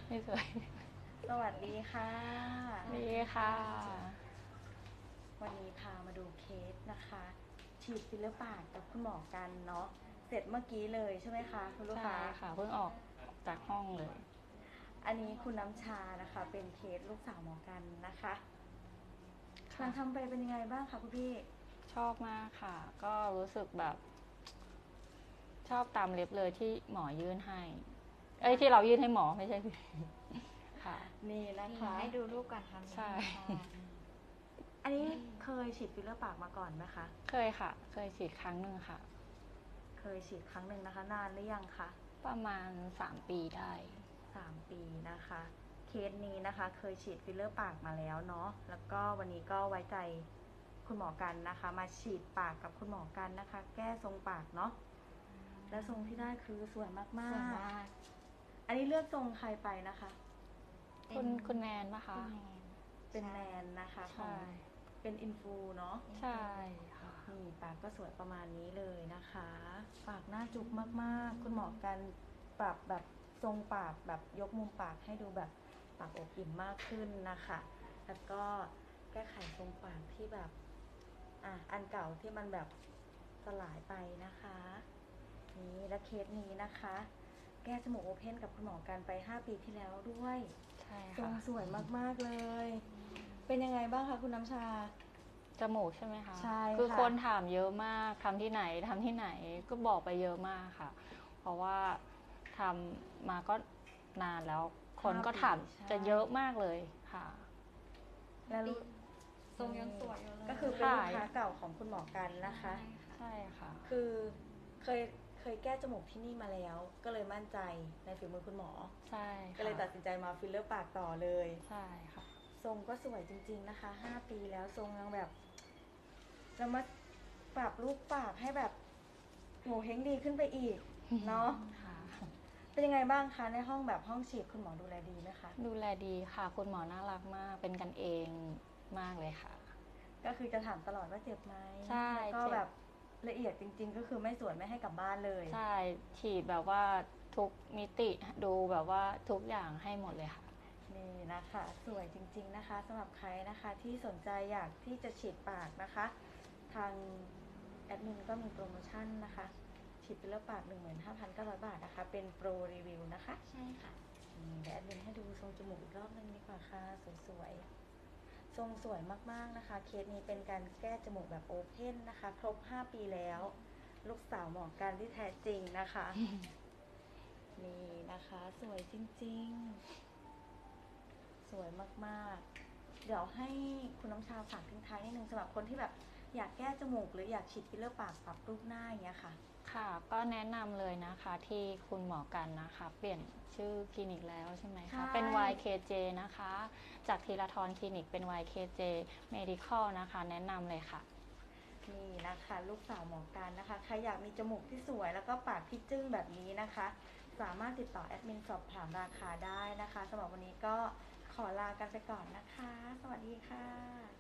ไม่สวยสวัสดีค่ะดีค่ะวันนี้พามาดูเคสนะคะฉีดฟิลเลอร์ปากกับคุณหมอกันเนาะเสร็จเมื่อกี้เลยใช่ไหมคะคุณลูกใช่ค้าค่ะเพิ่งออกจากห้องเลยอันนี้คุณน้ำชานะคะเป็นเคสลูกสาวหมอกันนะคะหลังทำไปเป็นยังไงบ้างคะคุณพี่ชอบมากค่ะก็รู้สึกแบบชอบตามเล็บเลยที่หมอยื่นให้ที่เรายื่นให้หมอไม่ใช่ค่ะนี่นะคะให้ดูรูปก่อนทำใช่อันนี้เคยฉีดฟิลเลอร์ปากมาก่อนไหมคะเคยค่ะเคยฉีดครั้งหนึ่งค่ะเคยฉีดครั้งหนึ่งนะคะนานหรือยังคะประมาณ3 ปีได้ 3 ปีนะคะเคสนี้นะคะเคยฉีดฟิลเลอร์ปากมาแล้วเนาะแล้วก็วันนี้ก็ไว้ใจคุณหมอกันนะคะมาฉีดปากกับคุณหมอกันนะคะแก้ทรงปากเนาะและทรงที่ได้คือสวยมากสวยมากๆอันนี้เลือกทรงใครไปนะคะคุณแนนปะคะเป็นแนนนะคะของเป็นอินฟูเนาะใช่ค่ะนี่ปากก็สวยประมาณนี้เลยนะคะปากหน้าจุกมากๆคุณหมอกันปรับแบบทรงปากแบบยกมุมปากให้ดูแบบปากอบอิ่มมากขึ้นนะคะแล้วก็แก้ไขทรงปากที่แบบอันเก่าที่มันแบบสลายไปนะคะนี่และเคสนี้นะคะแก้จมูกโอเพนกับคุณหมอกันไป5 ปีที่แล้วด้วยใช่ทรค่ะงสวยมากๆเลย เป็นยังไงบ้างคะคุณน้ำชาจมูกใช่ไหมคะใช่คือค่ะคนถามเยอะมากทำที่ไหนทำที่ไหนก็บอกไปเยอะมากค่ะ เพราะว่าทำมาก็นานแล้ว คนก็ถามจะเยอะมากเลยค่ะแล้วทรงยังสวยอยู่เลยก็คือเป็นลูกค้าเก่าของคุณหมอกันนะคะใช่ค่ะคือเคยแก้จมูกที่นี่มาแล้ว ก็เลยมั่นใจในฝีมือคุณหมอใช่ก็เลยตัดสินใจมาฟิลเลอร์ปากต่อเลยใช่ค่ะทรงก็สวยจริงๆนะคะ5 ปีแล้วทรงยังแบบจะมาปรับรูปปากให้แบบโหเฮงดีขึ้นไปอีกเนาะค่ะเป็นยังไงบ้างคะในห้องแบบห้องฉีดคุณหมอดูแลดีไหมคะดูแลดีค่ะ คุณหมอน่ารักมากเป็นกันเองมากเลยค่ะก็คือจะถามตลอดว่าเจ็บไหมใช่แล้วก็แบบละเอียดจริงๆ ก็คือไม่สวยไม่ให้กลับบ้านเลยใช่ฉีดแบบว่าทุกมิติดูแบบว่าทุกอย่างให้หมดเลยค่ะนี่นะคะสวยจริงๆนะคะสำหรับใครนะคะที่สนใจอยากที่จะฉีดปากนะคะ ทางแอดมินก็มีโปรโมชั่นนะคะฉีดฟิลเลอร์ปาก 15,900 บาทนะคะเป็นโปรรีวิวนะคะใช่ค่ะเดี๋ยวแอดมินให้ดูทรงจมูกอีกรอบนึงดีกว่าค่ะสวยๆทรงสวยมากๆนะคะเคสนี้เป็นการแก้จมูกแบบโอเพนนะคะครบ5 ปีแล้วลูกสาวหมอกันที่แท้จริงนะคะ นี่นะคะสวยจริงๆสวยมากๆเดี๋ยวให้คุณน้ำชาฝากทิ้งท้ายนิดนึงสำหรับคนที่แบบอยากแก้จมูกหรืออยากฉีดฟิลเลอร์ปากปรับรูปหน้าอย่างเงี้ยค่ะค่ะก็แนะนำเลยนะคะที่คุณหมอกันนะคะเปลี่ยนชื่อคลินิกแล้วใช่ไหมคะเป็น YKJ นะคะจากธีรทรคลินิกเป็น YKJ Medical นะคะแนะนำเลยค่ะนี่นะคะลูกสาวหมอกันนะคะใครอยากมีจมูกที่สวยแล้วก็ปากที่จึ้งแบบนี้นะคะสามารถติดต่อแอดมินสอบถามราคาได้นะคะสำหรับวันนี้ก็ขอลากันไปก่อนนะคะสวัสดีค่ะ